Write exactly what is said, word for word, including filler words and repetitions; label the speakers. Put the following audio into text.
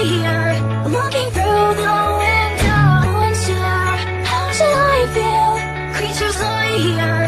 Speaker 1: here, looking through the window. Unsure, how should I feel? Creatures are here.